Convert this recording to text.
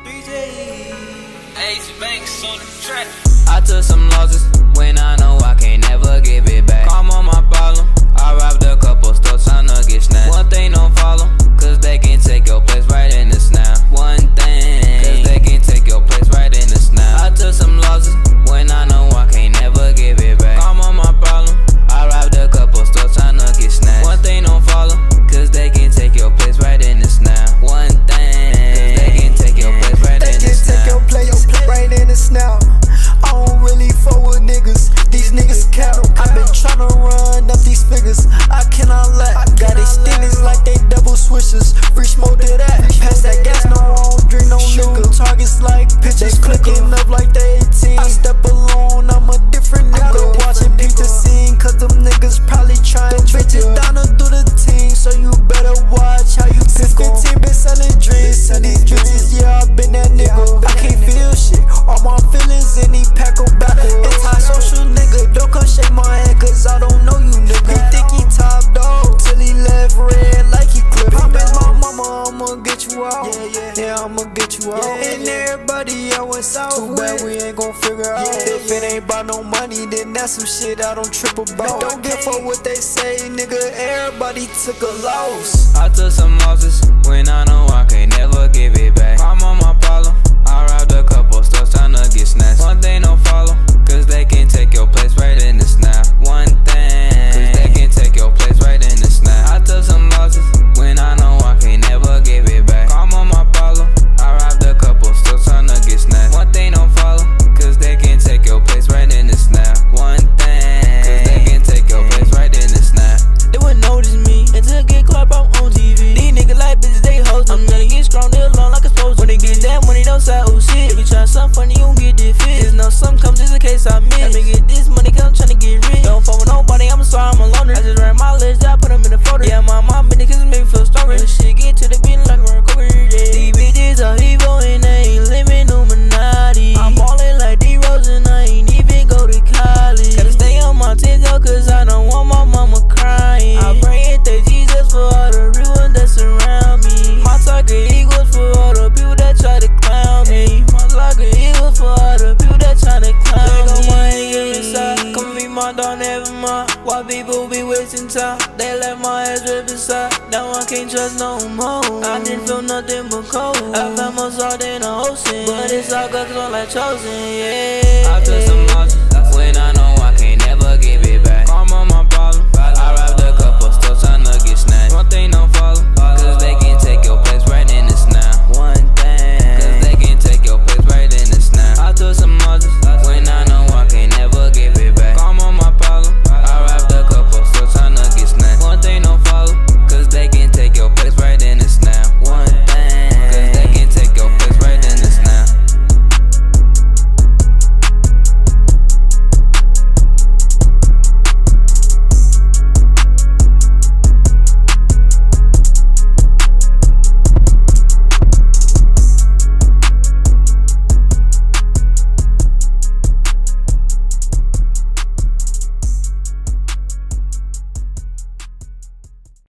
Ace Banks on the track. I took some losses when I know I can't never give it back. Calm on my problem. I robbed a couple stores tryna get snatched. One thing don't follow, cause they can take your place right in the snap. One thing, cause they can take your place right in the snap. I took some losses when I know I can't never give it back. Calm on my problem. I robbed a couple stores tryna get snatched. One thing don't follow, cause they can take your place right in the snap. One thing, cause they can take your place right in the snap. Take your place right in the snap. I don't really fuck with niggas, these niggas cattle. I been tryna run up these figures, I cannot let. Got extended like they double swishers, free smoke to that. Pass that gas, no I don't drink no liquor. Targets like pictures, clicking up like they 18. I step alone, I'm a different nigga. Watching Peter scene, cause them niggas probably trying bitches down to do the team. So you better watch how you pick 15 been selling drinks, selling drinks, yeah, I been that nigga. I can't feel shit, all my feelings in these pack back. Anti-social nigga, don't come shake my hand, cause I don't know you nigga. He think he top dog, till he left red like he clipped. Promise my mama I'ma get you out, yeah, I'ma get you out. And everybody I went south, too bad we ain't gon' figure out. If it ain't about no money, then that's some shit I don't trip about. Don't give for what they say, nigga, everybody took a loss. I took some losses when I know I can't never give it back. I'm on my problem. I robbed a couple stores tryna get snatched. One thing don't follow, cause they can take your place right in the snap. One thing, cause they can take your place right in the snap. I took some losses when I know I can't never give it back. I'm on my problem. I robbed a couple stores tryna get snatched. One thing don't follow, cause they can take your place right in the snap. One thing, cause they can take your place right in the snap. They wouldn't notice me until I get clapped out on TV. These niggas like bitches, they hoes. I'm gonna get strong, they alone like a supposed to. When they get that money, don't say oh shit. If you try something funny, you don't get this fit. There's no something comes just in case I miss. Let me get this money, cause I'm tryna get rich. Don't fuck with nobody, I'm sorry, I'm a loner. I just ran my list, I put them in the folder. Yeah, my mom been it cause it make me feel stronger. When shit get to the beat like a recovery. These bitches are evil and they ain't living Illuminati. I'm ballin' like D-Rose and I ain't even go to college. Gotta stay on my 10 though, cause I don't want my mama crying. I pray and thank Jesus for all the real ones that surround me. My target equals for all the people that try to clown me. My target equals for all the people that try to clown me. They gon' want to get inside, come be my dog, never mind. Why people be wasting time? They let my ass rip inside. Now I can't trust no more. I didn't feel nothing but cold. I found my heart in the ocean, but it's all good cause I'm like chosen, yeah. I took some